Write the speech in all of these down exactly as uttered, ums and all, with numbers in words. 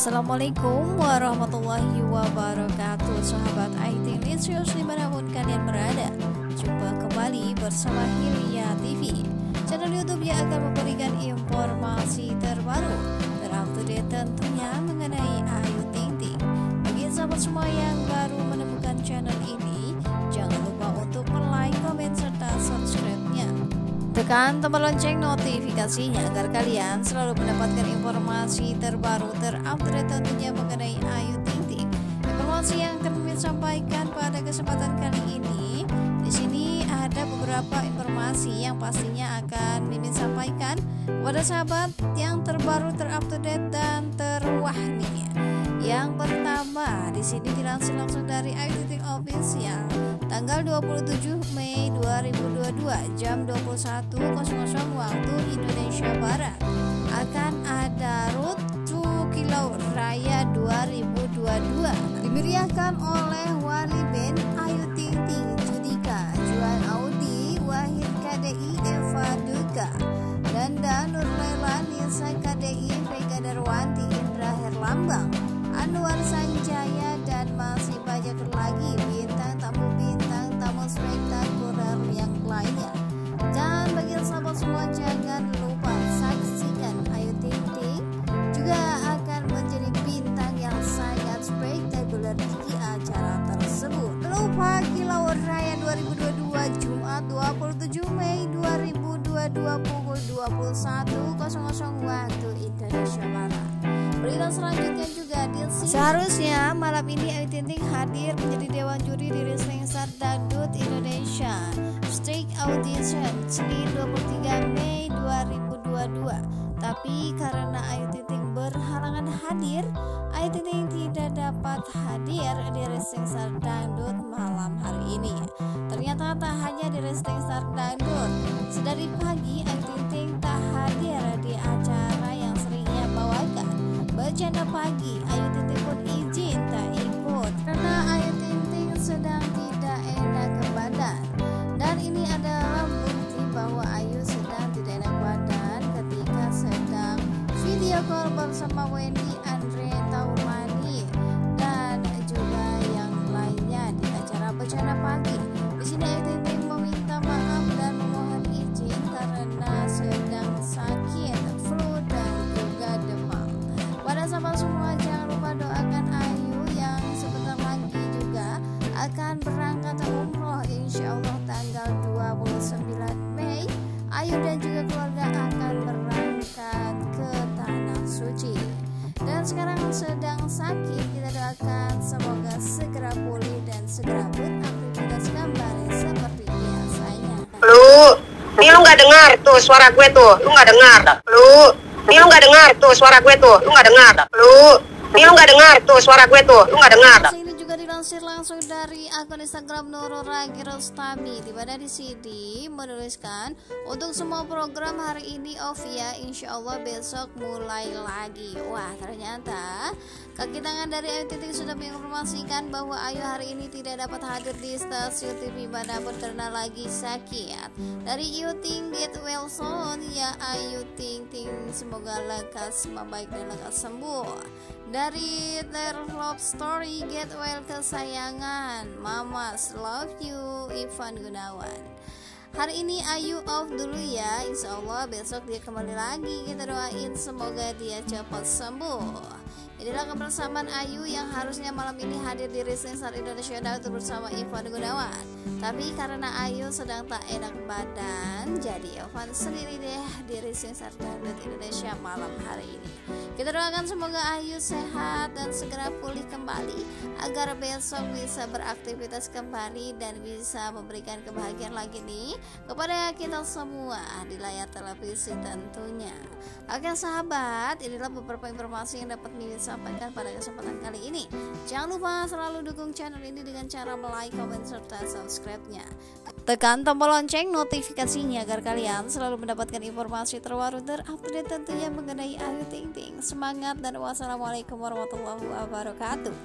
Assalamualaikum warahmatullahi wabarakatuh, sahabat I T News dimanapun kalian berada. Jumpa kembali bersama Hilya T V, channel YouTube yang akan memberikan informasi terbaru, terupdate tentunya mengenai Ayu Ting Ting. Bagi sahabat semua yang baru menemukan channel ini, jangan lupa untuk like, komen, serta subscribe-nya. Tekan tombol lonceng notifikasinya agar kalian selalu mendapatkan informasi terbaru terupdate tentunya mengenai Ayu Ting Ting. Informasi yang akan kami sampaikan pada kesempatan kali ini, di sini ada beberapa informasi yang pastinya akan Mimin sampaikan kepada sahabat yang terbaru, terupdate dan terwah nih. Yang pertama, di sini dilansir langsung dari Ayu Ting Ting Official, tanggal dua puluh tujuh Mei dua ribu dua puluh dua jam dua puluh satu nol nol waktu Indonesia Barat akan ada Road to Kilau Raya dua ribu dua puluh dua, dimeriahkan oleh wali band Ayu Ting Ting, Judika, Juan Audi, Wahid K D I, Eva Duga, Danda Nurlela, Nisa K D I, Vega Darwanti, Indra Herlambang, Anwar Sanjaya, dan masih banyak lagi bintang tamu bintang tamu spektakuler yang lainnya. Dan bagi sahabat semua, jangan lupa saksikan Ayu Ting Ting juga akan menjadi bintang yang sangat spektakuler di acara tersebut. Lupa Kilau Raya dua ribu dua puluh dua Jumat dua puluh tujuh Mei dua ribu dua puluh dua pukul dua puluh satu nol nol waktu Indonesia Barat. Berita selanjutnya juga di sini. Seharusnya malam ini Ayu Ting Ting hadir menjadi dewan juri di Wrestling Star Dangdut Indonesia Streak Audition Senin dua puluh tiga Mei dua ribu dua puluh dua. Tapi karena Ayu Ting Ting berhalangan hadir, Ayu Ting Ting tidak dapat hadir di Wrestling Star Dangdut malam hari ini. Ternyata tak hanya di Wrestling Star Dangdut, sedari pagi Ayu Ting Ting tak hadir di acara yang seringnya bawakan Bercanda Pagi. Ayu Ting Ting pun izin tak ikut karena Ayu Ting Ting sedang tidak enak badan. Dan ini adalah bukti bahwa Ayu sedang tidak enak badan ketika sedang video call bersama Wendy Andre Taulani dan juga yang lainnya di acara Bercanda Pagi. Di sini Ayu Ting Ting meminta maaf dan memohon izin karena sedang sakit flu dan juga demam. Pada sahabat semua, jangan lupa doakan Ayu yang sebentar lagi juga akan berangkat umroh insya Allah tanggal dua puluh sembilan Mei. Ayu dan juga keluarga akan berangkat ke Tanah Suci. Dan sekarang sedang sakit, kita doakan semoga segera pulih dan segera beraktivitas kembali seperti biasanya. Lu, ini lu nggak dengar tuh suara gue tuh, lu nggak dengar. Lu, ini lu nggak dengar tuh suara gue tuh, lu nggak dengar. Lu, ini lu nggak dengar tuh suara gue tuh, lu nggak dengar. Ini juga dilansir langsung dari akun Instagram Nurul Ragi Rostami, di mana di sini menuliskan untuk semua program hari ini off ya, insya Allah besok mulai lagi. Wah, ternyata kaki tangan dari Ayu Ting Ting sudah menginformasikan bahwa Ayu hari ini tidak dapat hadir di stasiun T V manapun karena lagi sakit. Dari Ayu Ting Get Well Soon ya Ayu Ting Ting, semoga lekas membaik dan lekas sembuh. Dari Their Love Story Get Well kesayangan Mamas Love You Ivan Gunawan. Hari ini Ayu off dulu ya, insya Allah besok dia kembali lagi. Kita doain semoga dia cepat sembuh. Inilah kebersamaan Ayu yang harusnya malam ini hadir di Wrestling Star Indonesia Dangdut bersama Ivan Gunawan. Tapi karena Ayu sedang tak enak badan, jadi Ivan sendiri deh di Wrestling Star Dangdut Indonesia malam hari ini. Kita doakan semoga Ayu sehat dan segera pulih kembali agar besok bisa beraktivitas kembali dan bisa memberikan kebahagiaan lagi nih kepada kita semua di layar televisi tentunya. Oke sahabat, inilah beberapa informasi yang dapat Mimin sampaikan pada kesempatan kali ini. Jangan lupa selalu dukung channel ini dengan cara like, komen, serta subscribe-nya. Tekan tombol lonceng notifikasinya agar kalian selalu mendapatkan informasi terbaru terupdate tentunya mengenai Ayu Ting Ting. Semangat dan wassalamualaikum warahmatullahi wabarakatuh.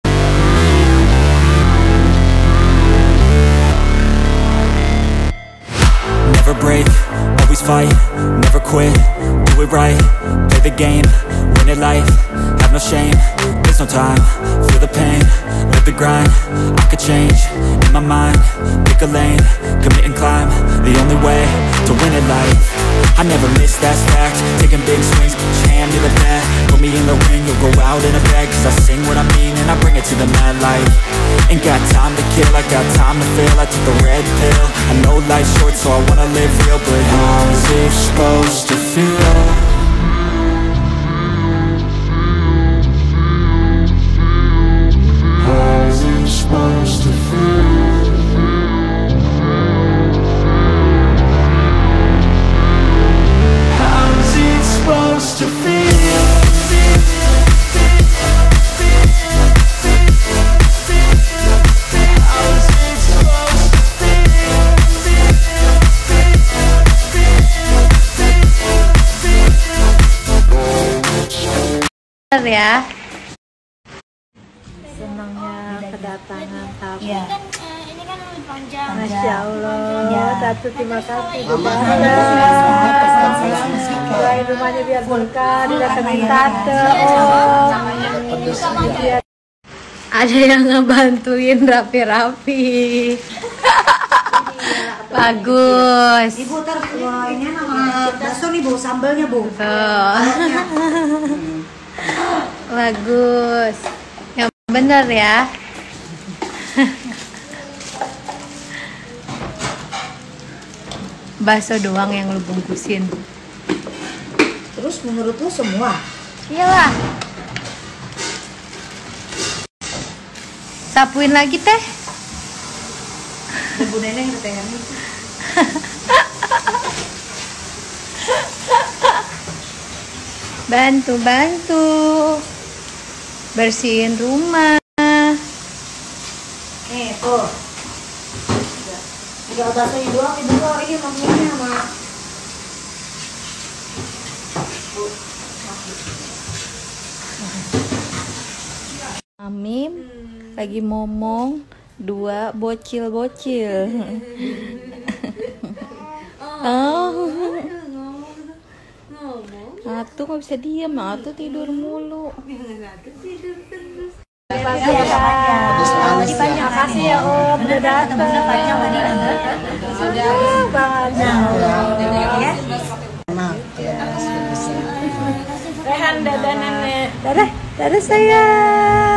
Never break, always fight, never quit, do it right, play the game. win at life, have no shame, there's no time, feel the pain, live the grind, I could change, in my mind, pick a lane, commit and climb, the only way to win at life. I never miss, that's fact, taking big swings, put your hand to the bat, put me in the ring, you'll go out in a bag, cause I sing what I mean and I bring it to the mad light. Ain't got time to kill, I got time to feel, I took the red pill, I know life's short so I wanna live real, but how's it supposed to feel? How's it supposed to feel? How's it supposed to feel? Ya, senangnya kedatangan tamu. Ya. Ini kan panjang. Masya Allah, ya. Tatu terima kasih. Doain rumahnya biar berkah, didatengin tante. Oh, ada yang ngebantuin rapi-rapi. Bagus. Ibu tar ini nama bakso nih bu, sambalnya bu. Bagus, yang bener ya. Bakso doang yang lu bungkusin. Terus menurut lu semua? Iyalah. Sapuin lagi teh. Bu Neneng teteh. Bantu-bantu bersihin rumah. Eh, tuh. Tinggal bakso ini doang, ibu kok ini maksudnya sama. Amim lagi ngomong dua bocil-bocil. Oh. Atu nggak bisa diem, Atu tidur mulu. Terima kasih ya Om, udah datang. Sudah banget. Rehan, dadah nenek. Dadah, dadah sayang.